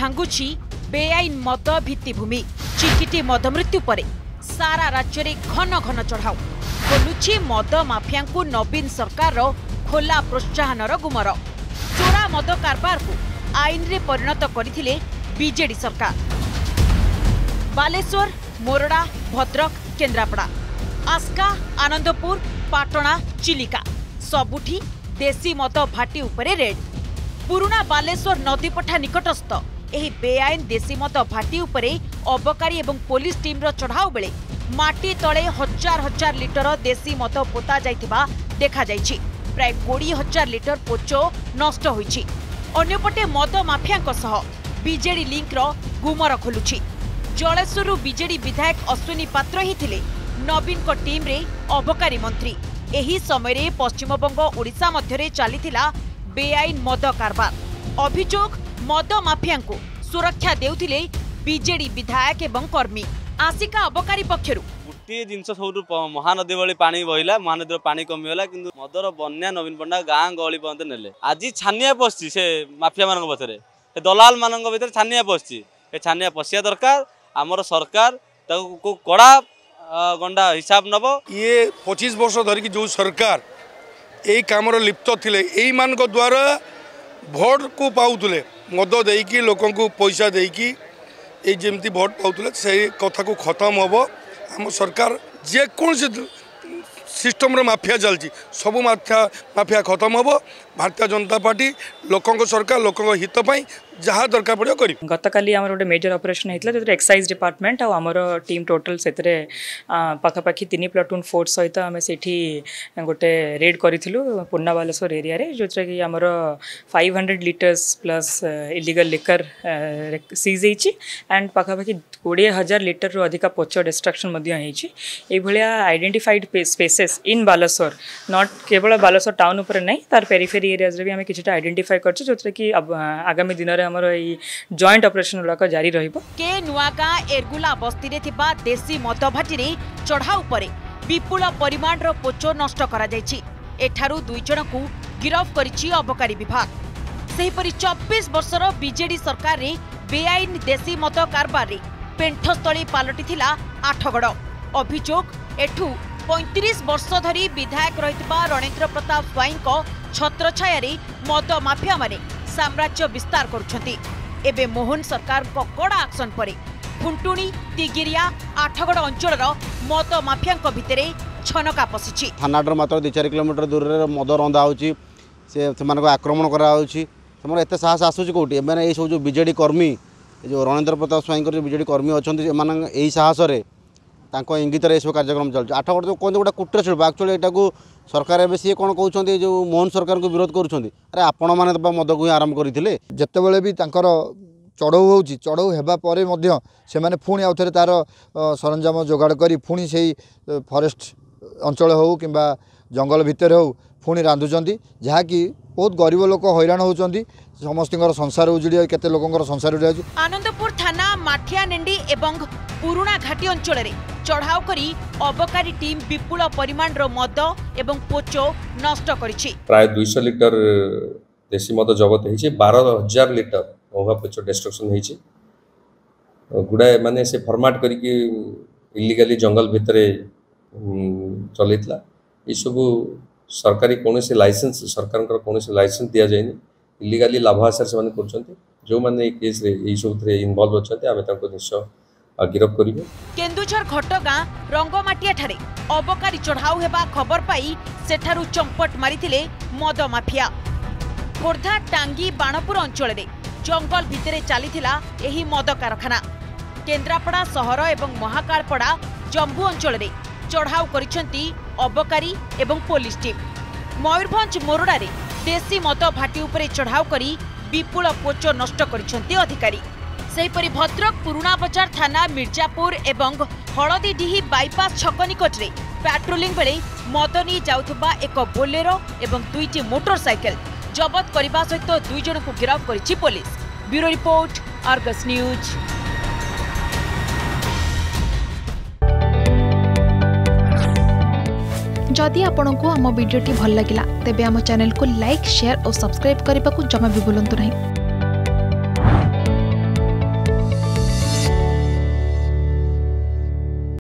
भांगुची बेआईन मद भित्तिभूमि चिकिटी मद मृत्यु पर सारा राज्य में घन घन चढ़ाऊ खोलुची मद माफिया नवीन सरकार खोला प्रोत्साहन गुमर चोरा मद कारबार को आईन रे परिणत करथिले बीजेडी सरकार। बालेश्वर, मोरडा, भद्रक, केन्द्रापड़ा, आस्का, आनंदपुर, पाटणा, चिलिका सबुठी देशी मद भाटी उपरे रेड। पुराना बालेश्वर नदीपठा निकटस्थ एही बेआईन देशी मद भाटी उपरे अबकारी एवं पुलिस टीम रो चढ़ाऊ बेले माटी तले हजार हजार लिटर देशी मद पोता जाइथिबा देखा जाइछि। प्राय 20,000 लिटर पोचो नष्ट होइछि। अन्यपटे मद माफिया सह बीजेडी लिंक रो गुमर खोलुछि। जलेश्वर बीजेडी विधायक अश्विनी पात्र ही थिले नवीन को टीम रे अबकारी मंत्री। एही समय रे पश्चिमबंग ओडिशा मध्यरे चलीथिला बेआईन मद कारबार। अभियोग मद माफिया को सुरक्षा देउथिले बीजेडी विधायक एवं कर्मी। आसिका अबकारी पक्षरु गोटे जिनस सब महानदी भली पानी बहिला, महानदी पानी कमीगला कि मदर बन्या नवीन पंडा गाँ गहली पर्यंत नेले। आज छानिया पशि से माफिया मान पछरे दलाल मान भर छानिया पशि छानिया पशिया दरकार। आमर सरकार कड़ा गंडा हिसाब नब। ये 25 वर्ष धरिकी जो सरकार यही काम लिप्त थिले यही मान द्वारा भोट को पाउले मद देकी लोक पैसा देकी जमती भोट पाउले से कथा को खत्म हम। आम सरकार जेकोसी सिस्टम माफिया चलती सब माफिया खत्म हम। भारतीय जनता पार्टी लोकों सरकार लोकों हित जहाँ दरकार पड़ो कर। गतकाली आमर गोटे मेजर ऑपरेशन होता जो एक्साइज डिपार्टमेंट आमर टीम टोटल से पाखापाखि 3 प्लाटून फोर्स सहित आम से गोटे रेड करूँ पुन्ना बालेश्वर एरिया रे जो कि आमर 500 litres plus illegal liquor seize होती एंड पाखापाखि 20,000 लिटर रु अधिक पोच डिस्ट्रक्शन ये identified spaces in Baleswar not केवल बालेश्वर टाउन उपर नहीं तार पेरिफेरी एरियाज रे भी आम किछटा आइडेंटिफाई करछु जो कि आगामी दिन रे हमर ई जॉइंट ऑपरेशन गुलाक जारी रहिबो। के नुआगाँ एरगुला बस्ती रे थिबा देशी मद भाटी रे चढ़ाऊ परे विपुल परिमाण रो पोचो नष्ट करा जायछि। एठारु 2 जन को गिरफ करिछि अबकारी विभाग। सेहिपरि 24 वर्षर बीजेडी सरकार रे बेआईन देशी मद कारबार रे पेंठस्थली पालटिथिला आठगड़। अभियोग एठू 35 वर्ष धरी विधायक रहितबा रणेंद्र प्रताप स्वाई छत्रछाया रे मद माफिया माने साम्राज्य विस्तार करुछंती। एबे मोहन सरकार को कड़ा एक्शन परे खुंटुणी तिगिरिया आठगड़ अंचल मद माफिया भितरे छनका पशिछि। थानाडर मात्र 2-4 किलोमीटर दूर रे मद रंधा होछि से आक्रमण करा होछि। तमर एते साहस आसुछि कोठी एमाने ए सब जो बीजेडी कर्मी जो रणेंद्र प्रताप स्वाई जो बीजेडी कर्मी अछंती एमान एही साहस रे तांको इंगित रे सब कार्यक्रम चल। आठगड़ जो कहते गोटे कुटीर शिल्प एक्चुअली एटा को सरकार एवं सी कौन कहते जो मोहन सरकार को विरोध करुँच। अरे आपण मैंने मद को ही आरंभ करते जितेबाला भी चढ़ऊ हो चढ़ऊ होगा से पुणी आउ थे तार सरंजाम जोगाड़ कर पुणी से फॉरेस्ट अंचल हो कि जंगल भितर हो पुणी रांधुंट जहाँकि बहुत गरीब लोक हैरान होती समस्त संसार उजुड़ी केते लोकंर संसार उजुड़ी। आनंदपुर थाना माठियानेंडी एवं पुराना घाटी अंचल रे चढ़ाऊ करी अबकारी टीम विपुल परिमाण रो मद एवं पोचो नष्ट करिछि। प्राय 200 लिटर देशी मद जगत होइछि। 12,000 लिटर ओभा पोचो डिस्ट्रक्शन होइछि। गुडाए माने से फॉर्मेट करिकि इलीगली जंगल भितरे चलितला। ये सब सरकारी कोनोसी लाइसेंस सरकार कोनोसी लाइसेंस दिया जायनि इलीगली लाभ आसार से माने करछन्ते। जो माने केस रे ए सब रे इन्वॉल्व अछन्ते आमे ताको निश्चय गिरफ करिबो। केन्दुझर घटगाँ रंगमाटिया ठारे अबकारी चढ़ाऊ हेबा खबर पाई सेठारु चंपट मारिथिले मद माफिया। खोर्धा टांगी बाणपुर अंचल रे जंगल भितरे चलीथिला एही मद कारखाना। केन्द्रापड़ा सहर एवं महाकालपड़ा जम्बू अंचल रे चढ़ाऊ करिसेंती अबकारी एवं पुलिस टीम। मयूरभंज मोरडा रे देशी मद भाटी उपरे चढ़ाऊ करी विपुल पोचो नष्ट करिसेंती अधिकारी। सेहिपरि भद्रक पुराना बजार थाना मिर्जापुर एवं हलदीडीही बाईपास छक निकट रे पेट्रोलिंग बेले मद नहीं जाउथबा एक बोलेरो एवं 2टी मोटरसाइकेल जबत करने सहित 2 जन को गिरफ्त करिछि police. Bureau report, Argus news. जदि आपंक आम भिडी भल लगा तेब आम चैनल को लाइक, शेयर और सब्सक्राइब करने को जमा भी भूलु नहीं।